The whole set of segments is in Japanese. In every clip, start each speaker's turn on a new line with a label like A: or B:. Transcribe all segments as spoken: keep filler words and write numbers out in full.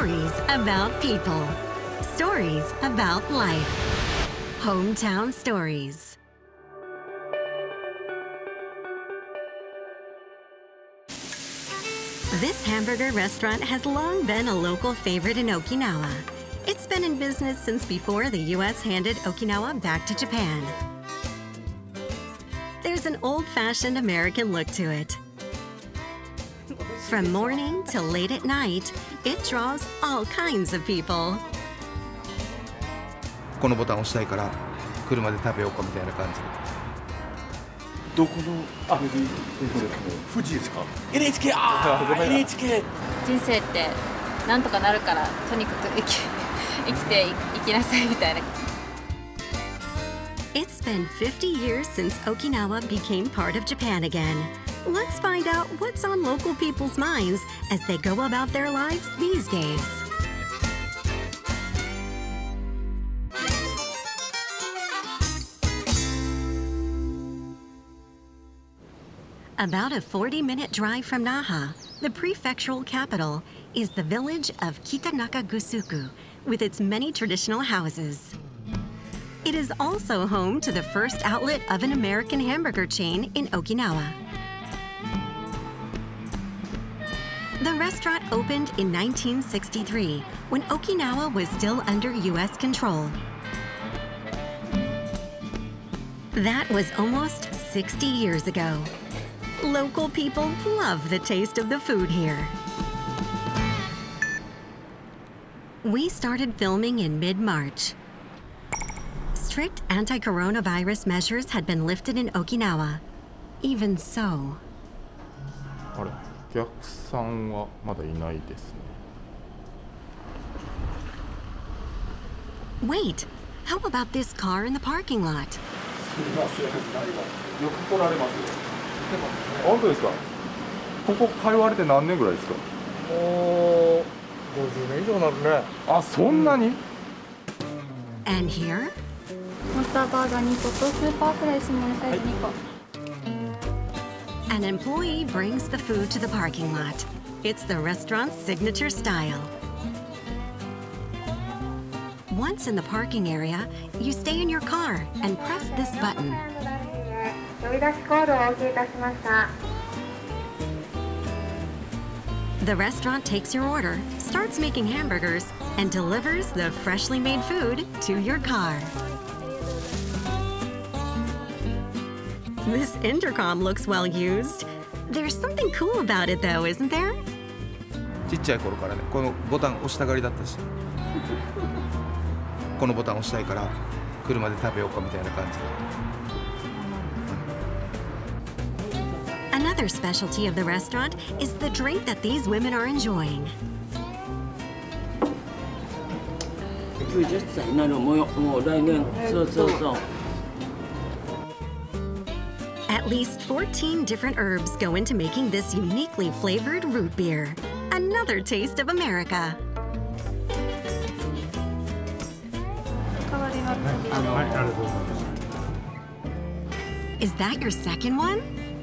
A: Stories about people. Stories about life. Hometown Stories. This hamburger restaurant has long been a local favorite in Okinawa. It's been in business since before the U S handed Okinawa back to Japan. There's an old-fashioned American look to it. From morning till late at night, it draws all kinds of people.
B: このボタンを押したいから車で食べようかみたいな感じで。
C: どこのあ、富士ですか？ エヌエイチケー ああ エヌエイチケー。
D: 人生ってなんとかなるからとにかく生き生きていきなさいみたいな。
A: It's been fifty years since Okinawa became part of Japan again. Let's find out what's on local people's minds as they go about their lives these days. About a forty-minute drive from Naha, the prefectural capital, is the village of Kitanaka-gusuku, with its many traditional houses. It is also home to the first outlet of an American hamburger chain in Okinawa. The restaurant opened in nineteen sixty-three, when Okinawa was still under U S control. That was almost sixty years ago. Local people love the taste of the food here. We started filming in mid-March. Strict anti-coronavirus measures had been lifted in Okinawa. Even so.
E: あれ、お客さんはまだいないですね。
A: Wait, how about this car in the parking lot?
E: すみません、よく来られます。本当ですか？ここ通われて何年ぐらいですか？
C: もうごじゅうねん以上になるね。
E: あ、そんなに？
A: And here?
D: モンスターバーガーにことスーパーフライスモールサイズにこ。
A: An employee brings the food to the parking lot. It's the restaurant's signature style. Once in the parking area, you stay in your car and press this button. The restaurant takes your order, starts making hamburgers, and delivers the freshly made food to your car. This intercom looks well used. There's something cool about it though, isn't there?
B: ちっちゃい頃からね、このボタン押したがりだったし、このボタン押したいから車で食べようかみたいな感じで。
A: Another specialty of the restaurant is the drink that these women are enjoying.
F: きゅうじゅっさいなのもうもう来年そうそうそう。
A: At least fourteen different herbs go into making this uniquely flavored root beer. Another taste of America. Is that your second one?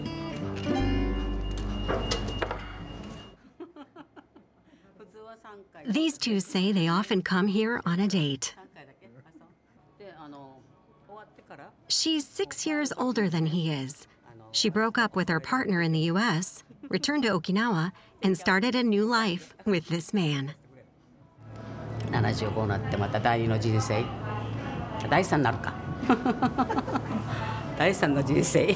A: These two say they often come here on a date. She's six years older than he is. She broke up with her partner in the U S, returned to Okinawa, and started a new life with this man.
F: ななじゅうごになってまた第二の人生。第三になるか。第三の人生。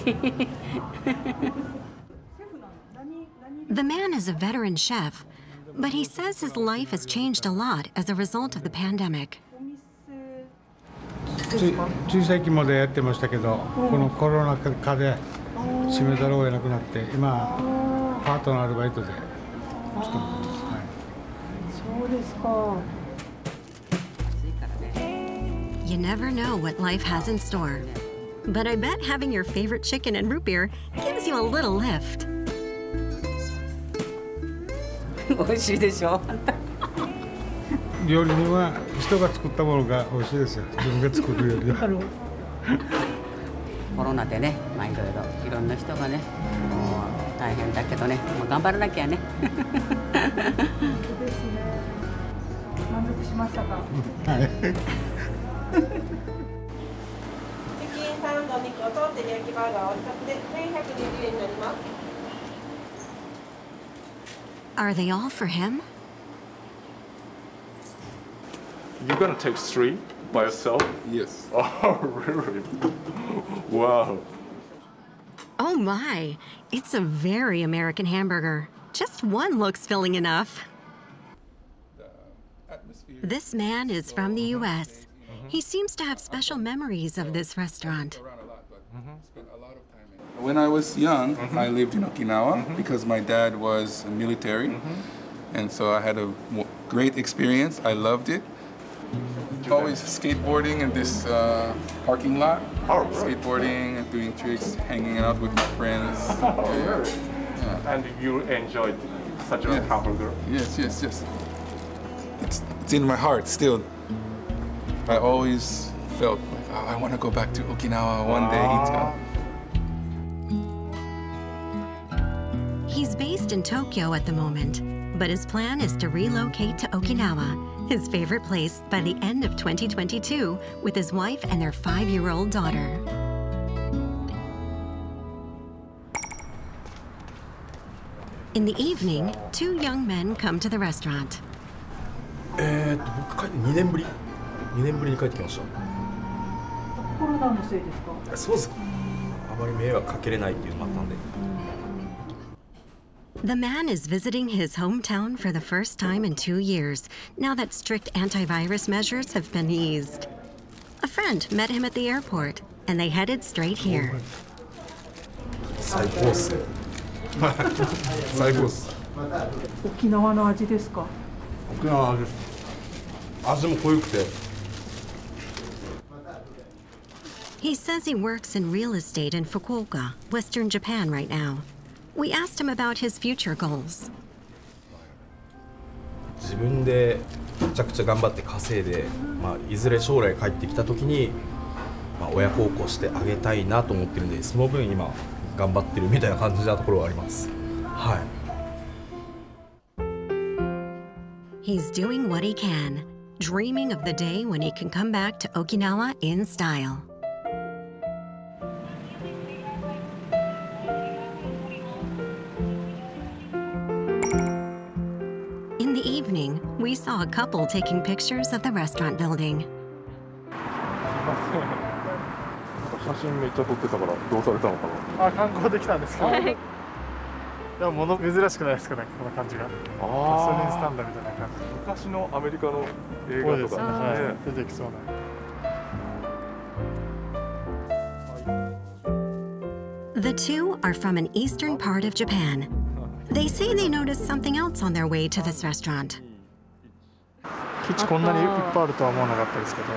A: The man is a veteran chef, but he says his life has changed a lot as a result of the pandemic.
G: 小さい時までやってましたけど、このコロナ禍で閉めざるを得なくなって、今パートのアルバイトで勤めてます。はい。そうですか。
A: You never know what life has in store, but I bet having your favorite chicken and root beer gives you a little lift.
F: 美味しいでしょ。
G: 料理人は人が作ったものが美味しいですよ。自分が作るよりは。
F: コロナでね、まあいろいろいろんな人がね、もう大変だけどね、もう頑張らなきゃね。
H: しましたか。
G: はい。
H: チキンサンドにこと照り焼きバーガーをひとつでせんひゃくにじゅうえんになります。
A: Are they all for him?
E: You're gonna take three by yourself?
B: Yes.
E: Oh, really? Wow.
A: Oh my, it's a very American hamburger. Just one looks filling enough. This man is from the U S. He seems to have special memories of this restaurant.
I: When I was young,
E: Mm-hmm.
I: I lived in Okinawa
E: Mm-hmm.
I: because my dad was military.
E: Mm-hmm.
I: And so I had a w- great experience. I loved it. Always skateboarding in this uh, parking lot.
E: Oh, really?
I: Skateboarding and doing tricks, hanging out with my friends.
E: Oh, really?
I: Yeah.
E: And you enjoyed such a
I: Yes.
E: hamburger?
I: Yes, yes, yes. It's, it's in my heart still. I always felt like, oh, I want to go back to Okinawa one day.
E: Ah.
A: He's based in Tokyo at the moment, but his plan is to relocate to Okinawa, his favorite place, by the end of twenty twenty-two with his wife and their five-year-old daughter. In the evening, two young men come to the restaurant.
C: えーっと僕帰ってにねんぶりにねんぶりに帰ってきました。
H: コロナのせいですか。
C: そうです。あまり迷惑かけれないっていうのもあったんで。
A: The man is visiting his hometown for the first time in two years, now that strict antivirus measures have been eased. A friend met him at the airport, and they headed straight here.
C: 最高っす。最高っす。
H: 沖縄の味ですか。
C: 沖縄の味です。味も濃ゆくて。
A: He says he works in real estate in Fukuoka, Western Japan right now. We asked him about his future goals.
C: 自分でめちゃくちゃ頑張って稼いで、まあ、いずれ将来帰ってきた時に、まあ、親孝行してあげたいなと思ってるんで、その分今頑張ってるみたいな感じなところはあります。はい。
A: He's doing what he can, dreaming of the day when he can come back to Okinawa in style. In the evening, we saw a couple taking pictures of the restaurant building.
E: 写真めっちゃ撮ってたからどうされたのかな。
J: あ、観光できたんですけど。でも物珍しくないですかね、この感じが。ガソリンスタンドみたいな感じ。
E: 昔のアメリカの映画とかね、
J: 出てきそうな。
A: The two are from an eastern part of Japan. They say they noticed something else on their way to this restaurant.
J: 基地こんなにいっぱいあるとは思わなかったですけど。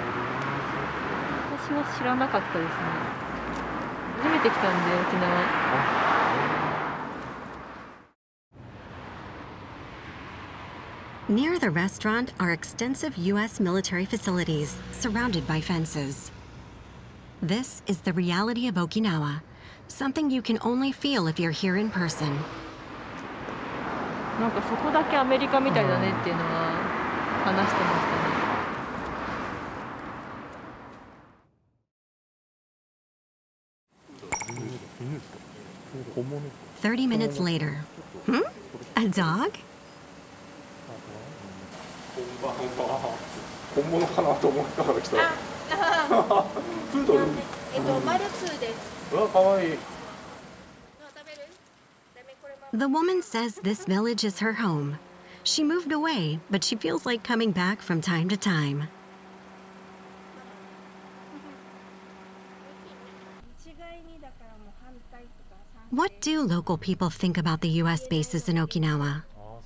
D: 私は知らなかったですね。初めて来たんで沖縄。
A: Near the restaurant are extensive U S military facilities surrounded by fences. This is the reality of Okinawa, something you can only feel if you're here in person.
D: なんかそこだけアメリカみたいだねっていうのは話してましたね。
A: Thirty minutes later. Hmm? A dog?
E: 本物かなと思ったから来た。プードル。
H: えっとマルツーです。
E: うわ、可愛い。
A: The woman says this village is her home. She moved away, but she feels like coming back from time to time. What do local people think about the U S bases in Okinawa?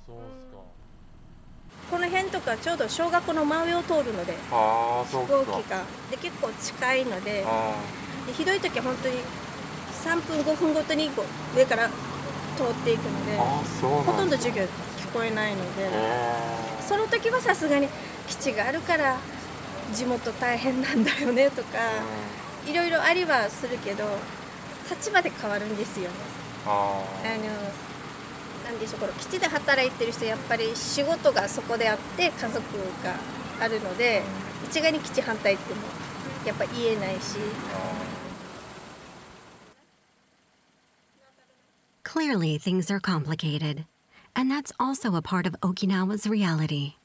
H: この辺とかちょうど小学校の真上を通るので、
E: ああ、そうか。
H: 飛行機がで結構近いので、でひどい時は本当にさんぷんごふんごとに上から通っていくので、ほとんど授業聞こえないので、その時はさすがに基地があるから地元大変なんだよねとか、いろいろありはするけど立場で変わるんですよね。あのなんででしょう、この基地で働いてる人やっぱり仕事がそこであって家族があるので、一概に基地反対ってもやっぱ言えないし。
A: Clearly, things are complicated, and that's also a part of Okinawa's reality.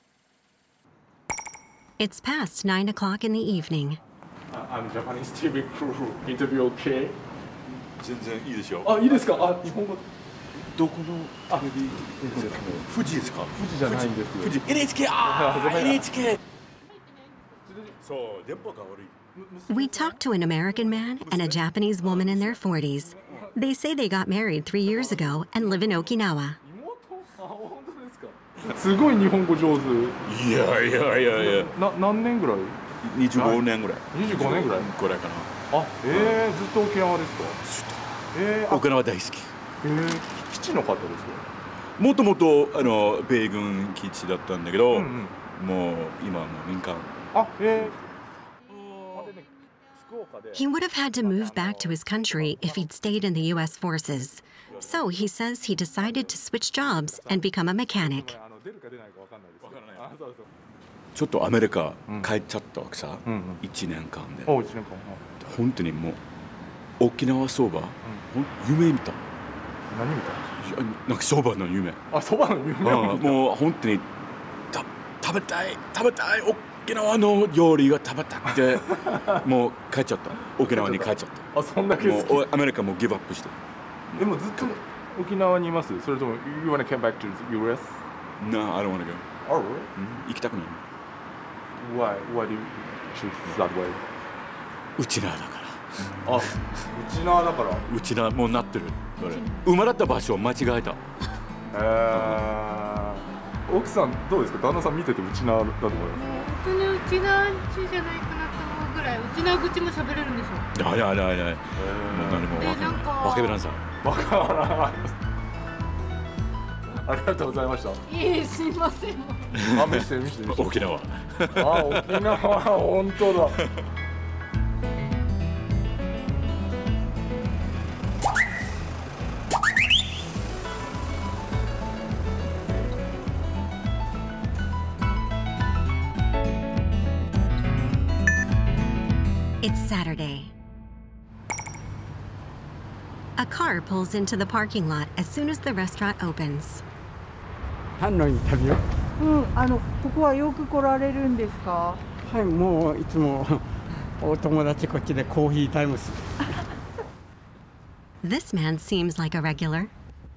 A: It's past nine o'clock in the evening.
E: I'm Japanese ティーブイ crew. Interview OK?
K: 全然いいですよ。
E: あ、いいですか。あ、日本語。
K: どこのテレビですか？富士ですか？
E: 富士じゃないんですよ。
K: 富士 エヌエイチケー あー エヌエイチケー。そう電波が悪い。
A: We talked to an American man and a Japanese woman in their forties. They say they got married three years ago and live in Okinawa.
E: すごい日本語上手。
K: いやいやいやいや。
E: な何年ぐらい？
K: にじゅうごねんぐらい。
E: にじゅうごねんぐらい？
K: ぐらいかな。
E: あ、ええずっと沖縄ですか？
K: ずっと。
E: ええ
K: 沖縄大好き。
E: ええ基地の方ですか？
K: もともとあの米軍基地だったんだけど、もう今もう民間。
E: あ、ええ。
A: He would have had to move back to his country if he'd stayed in the U S forces. So he says he decided to switch jobs and become a mechanic.
K: ちょっとアメリカ帰っちゃったわけさ、いちねんかんで。本当にもう沖縄そば、夢見た。
E: 何見た？
K: なんかそばの夢。
E: あ、そばの夢。
K: もう本当にた食べたい食べたい沖縄の料理が食べたくてもう帰っちゃった。沖縄に帰っちゃった。
E: あ、そんだけ好き。
K: もうアメリカもギブアップして。
E: でもずっと沖縄にいます？それとも You wanna come back to the U S?
K: No, I don't wanna go.
E: Oh, really?
K: 行きたくない。
E: Why? Why do you choose that way?
K: うちなだから。
E: あ、うちなだから。
K: うちなもうなってる。生まれた場所を間違えた。
E: えー、奥さんどうですか？旦那さん見ててうちなだと思います。
L: 本当にうちなちじゃないかなと思うぐらい、うちな口も喋れるんですよ。
K: いやいやいやいや。もう何もわけない。わけべなんさ。
E: わからない。ありがとうございました。
L: いえ、すいません。
E: あ、見せて見せて見せて。
K: 沖縄。
E: あ、沖縄本当だ。
A: It's Saturday. A car pulls into the parking lot as soon as the restaurant opens.
M: 何のインタビュー？
N: うん、あのここはよく来られるんですか？
M: はい、もういつもお友達こっちでコーヒータイムス。
A: This man seems like a regular.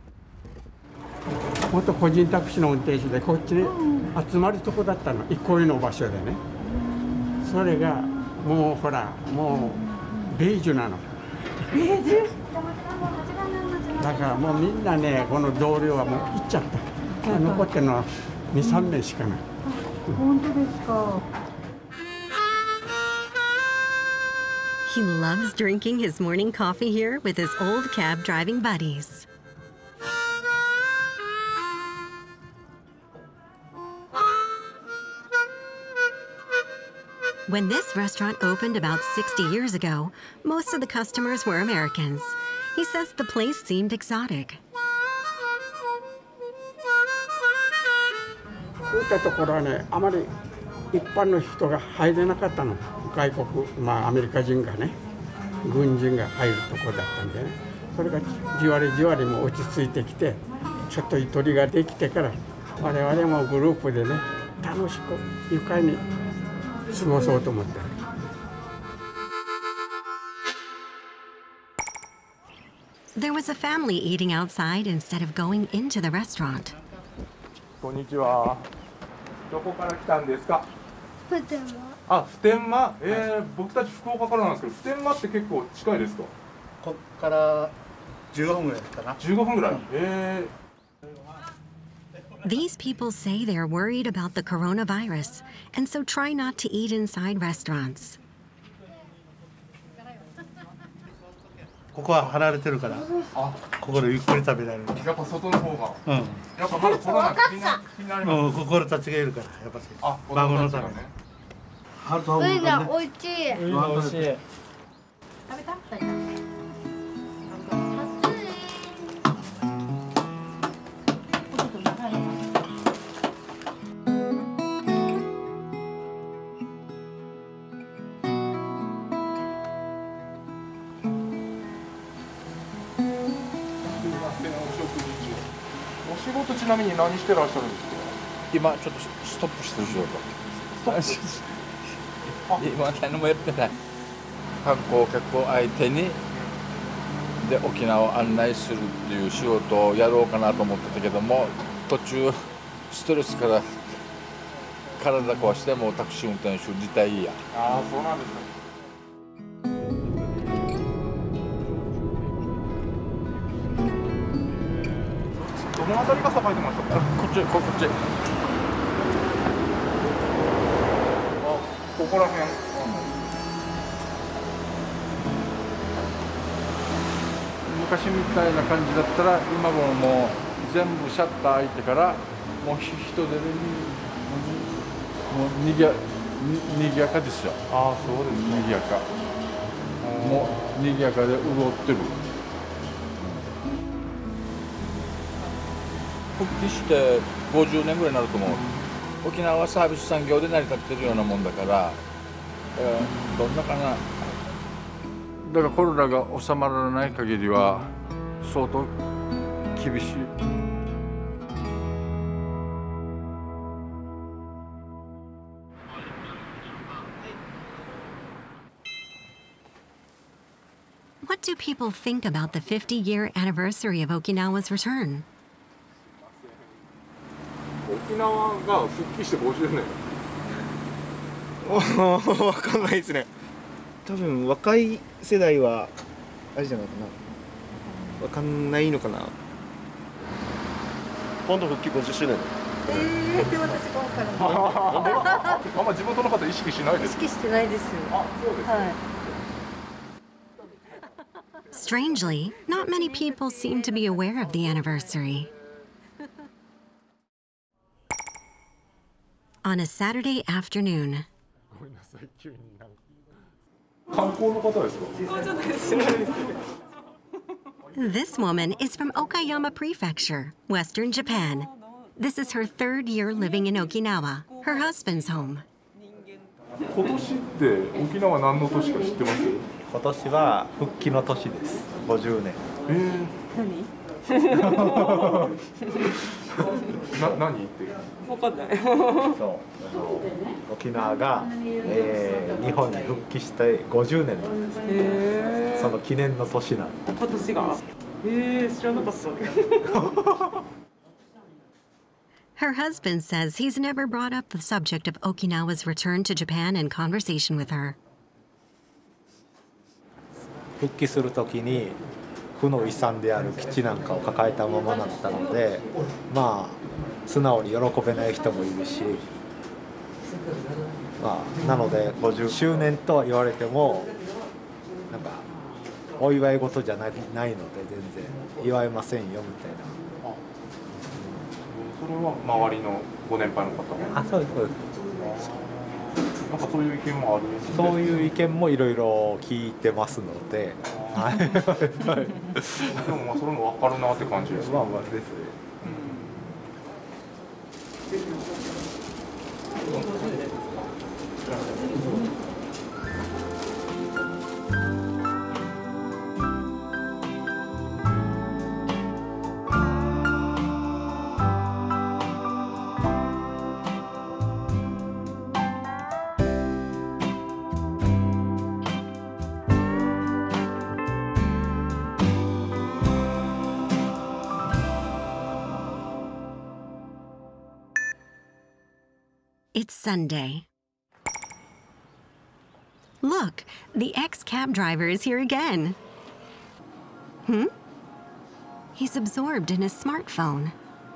M: 元個人タクシーの運転手でこっちに集まるとこだったの、憩いの場所でね。それがもうほらもうベージュなの。
N: ベージュ？
M: だからもうみんなね、この同僚はもう行っちゃった。残ってるのはに、さんめいしかない。
N: 本当ですか。
A: He loves drinking his morning coffee here with his old cab driving buddies. When this restaurant opened about sixty years ago, most of the customers were Americans. He says the place seemed exotic.
M: こういったところはね、あまり一般の人が入れなかったの。外国、まあアメリカ人がね、軍人が入るところだったんでね。それがじわりじわりも落ち着いてきて、ちょっとゆとりができてから、我々もグループでね、楽しく愉快に過ごそうと思ってる。
A: There was a family eating outside instead of going into the restaurant.
E: こんにちは。どこから来たんですか？
L: 普天間。
E: あ、普天間。えー、僕たち福岡からなんですけど、普天間って結構近いですか？
O: ここからじゅうごふんぐらいかな。
E: じゅうごふんぐらい。えー。
A: These people say they're worried about the coronavirus and so try not to eat inside restaurants.
O: ここは離れてるから、ここでゆっくり食べられる。
E: やっぱ外の方が。うん。やっぱまだコロナ気にな気になります。
O: うん、ここたちがいるから、やっぱし。あ、孫のためね。ハルト
L: おいしい。おいしい。
O: おいしい。
L: 食べた？
E: お仕事ちなみに何してらっしゃるんですか？
P: 今ちょっとストップしてる仕事。今何もやってない。観光客を相手にで沖縄を案内するっていう仕事をやろうかなと思ってたけども、途中ストレスから体壊してもうタクシー運転手自体や。
E: ああ、そうなんですね。どの辺りが栄えてましたか？
P: こっち、こっち。
E: ここら辺。
P: 昔みたいな感じだったら、今ももう全部シャッター開いてから、もう人でもうにぎや、にぎやかですよ。
E: ああ、そうですね。
P: にぎやか。もうにぎやかで潤ってる。復帰してごじゅうねんぐらいになると思う。沖縄はサービス産業で成り立ってるようなもんだから、えー、どんなかな。だからコロナが収まらない限りは相当厳しい。
A: What do people think about the fifty-year anniversary of Okinawa's return?
E: 沖縄が復帰してごじゅうねん。
B: わかんないですね。多分若い世代はあれじゃないかな。わかんないのかな。
Q: 今度復帰ごじゅっしゅうねん。
N: えー、で私が分からない。
E: あんま地元の方意識しないですか？
N: 意識してないですよ。
E: あ、そうです。
N: はい。
A: Strangely, not many people seem to be aware of the anniversary. On a Saturday afternoon.
E: 観光の方ですか
A: ？This woman is from Okayama Prefecture, Western Japan. This is her third year living in Okinawa, her husband's home.
E: 今年って沖縄何の年か知ってます？
J: 今年は復帰の年です。ごじゅうねん。
E: えー、何？な何って
N: 分かんない。
J: そう。沖縄が、えー、日本に復帰してごじゅうねんなんです。へー。その記念の年なんです。
N: 今年が？えー、知らなかった。
A: Her husband says he's never brought up the subject of Okinawa's return to Japan in conversation with her.
J: 復帰するときに負の遺産である基地なんかを抱えたままだったので、まあ素直に喜べない人もいるし、まあなのでごじゅっしゅうねんとは言われてもなんかお祝い事じゃない、ないので全然祝いませんよみたいな。
E: それは周りのご年配の方も。
J: あ、そうです。そうです。
E: なんかそういう意見もあるんですね。
J: そういう意見もいろいろ聞いてますので。はい。で
E: もまあそれも分かるなって感じですね。
J: まあまあですね。
A: It's Sunday. Look, the ex-cab driver is here again. Hmm? He's absorbed in his smartphone.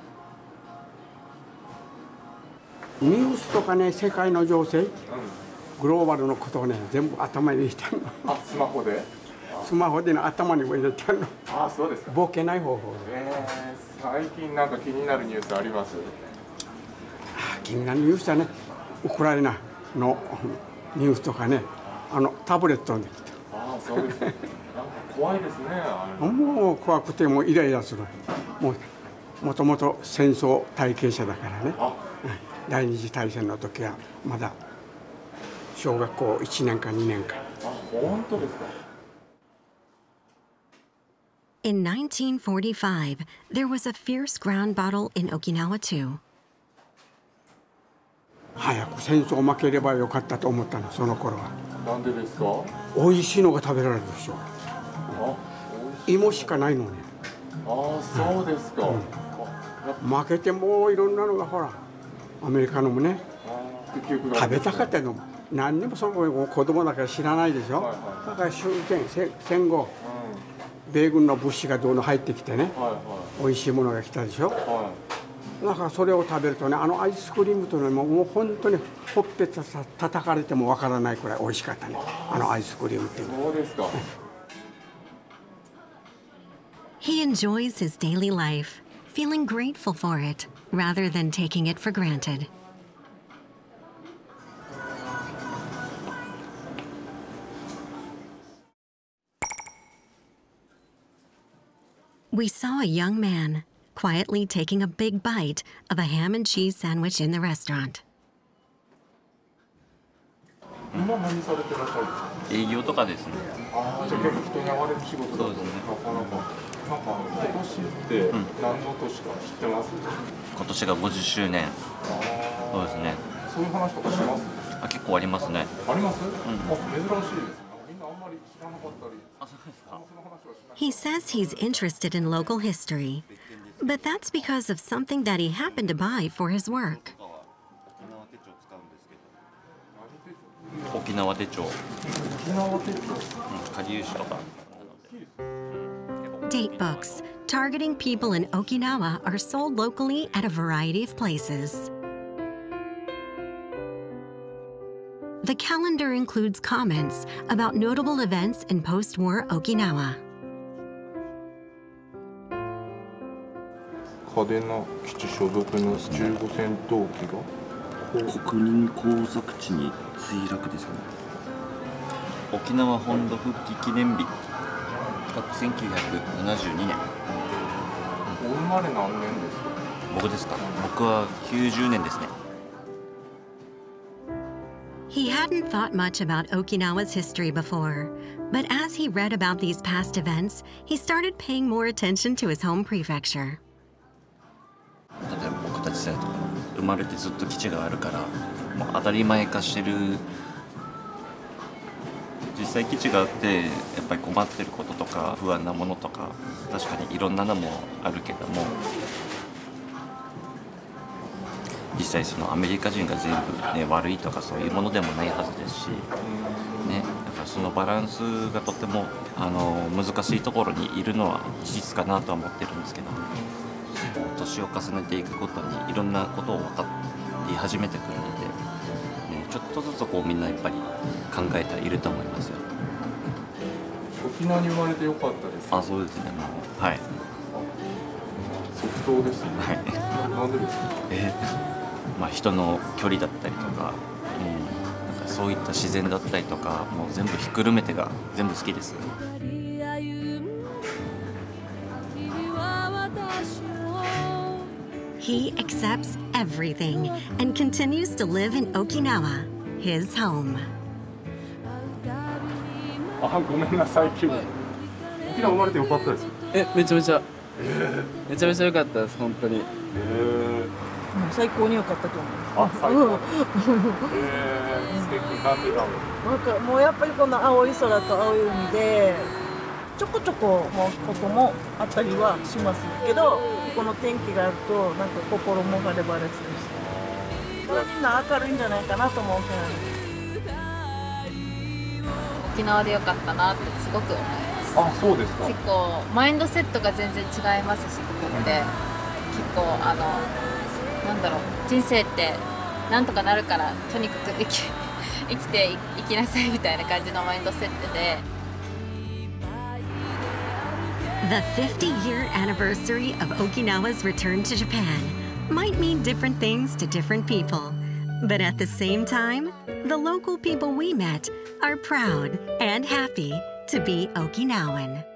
M: ニュースとかね、世界の情勢、グローバルのことをね、全部頭に入れてるの。
E: あ、スマホで？
M: スマホでの頭に入れてるの。
E: あ、そうですか。
M: ボケない方法で。
E: えー、最近なんか気になるニュースあります？
M: 気になるニュースはね、ウクライナのニュースとかね、あのタブレットにできた。
E: ああ、そうです。なんか怖いですね。
M: もう怖くてもうイライラする。もうもともと戦争体験者だからね。第二次大戦の時はまだ小学校いちねんかにねんか。
E: あ、本当ですか。
A: In nineteen forty-five, there was a fierce ground battle in Okinawa too.
M: 早く戦争負ければよかったと思ったの、その頃は。
E: なんでですか？
M: 美味しいのが食べられるでしょ。芋しかないのね。
E: ああ、そうですか。
M: うん、負けてもいろんなのがほら、アメリカのもね、食べたかったの。何にもその子供だから知らないでしょ。だから終戦、戦後、米軍の物資がどんどん入ってきてね、美味しいものが来たでしょ。だからそれを食べるとね、あのアイスクリームというのはもう本当にほっぺた叩かれてもわからないくらい美味しかったね、あのアイスクリームっていうのは。
E: そうですか。
A: He enjoys his daily life, feeling grateful for it rather than taking it for granted. We saw a young man quietly taking a big bite of a ham and cheese sandwich in the restaurant.
E: 今何されてらっしゃるんですか？
Q: 営業とかですね。
E: ああ、じゃあ結構人に会われる仕事だと、ね、なかなか。なんか今年って何の年か知ってます？
Q: 今年がごじゅっしゅうねん。そうですね。
E: そういう話とかします？
Q: あ、結構ありますね。
E: あります？うん。あ、珍しいですね。みんなあんまり知らなかったり。
Q: あ、そうですか。
A: He says he's interested in local history, but that's because of something that he happened to buy for his work.
Q: 沖縄手帳。
E: 沖縄手帳。
Q: かりゆしとか。
A: Date books targeting people in Okinawa are sold locally at a variety of places. The calendar includes comments about notable events in post-war Okinawa.
E: 嘉手納基地所属の中古戦闘機が
Q: 国民工作地に墜落ですかね。沖縄本土復帰記念日せんきゅうひゃくななじゅうにねん。
E: お生まれ何年ですか？
Q: 僕ですか？僕はきゅうじゅうねんですね。
A: He hadn't thought much about Okinawa's history before, but as he read about these past events, he started paying more attention to his home prefecture.
Q: 例えば僕たち世代とか生まれてずっと基地があるからもう当たり前化してる。実際基地があってやっぱり困ってることとか不安なものとか確かにいろんなのもあるけども、実際そのアメリカ人が全部、ね、悪いとかそういうものでもないはずですし、ね、だからそのバランスがとてもあの難しいところにいるのは事実かなとは思ってるんですけど、年を重ねていくことにいろんなことを分かり始めてくるので、ね、ちょっとずつこうみんなやっぱり考えてはいると思いますよ。
E: 沖縄に生まれてよかったです。
Q: あ、そうですね。はい。
E: 即答ですね。
Q: はい。
E: なんでですか？
Q: えー、まあ人の距離だったりとか、うん、なんかそういった自然だったりとか、もう全部ひっくるめてが全部好きです。
A: He accepts everything and continues to live in Okinawa, his home.
E: あ、ごめんなさい、急に。沖縄生まれてよかったです。
R: え、めちゃめちゃ、えー、めちゃめちゃ良かったです、本当に。
E: え
S: ー、最高に良かったと思う。
E: あ、最高。えー、素敵。なんでだろう。
S: なんかもうやっぱりこの青い空と青い海で、ちょこちょこもうこともあったりはしますけど、この天気があるとなんか心も晴れ晴れするし、みんな明るいんじゃないかなと思うけど。
D: 沖縄で良かったなってすごく思います。
E: あ、そうですか。
D: 結構マインドセットが全然違いますし、ここで結構あのなんだろう、人生ってなんとかなるからとにかく生き生きていきなさいみたいな感じのマインドセットで。
A: The fifty-year anniversary of Okinawa's return to Japan might mean different things to different people, but at the same time, the local people we met are proud and happy to be Okinawan.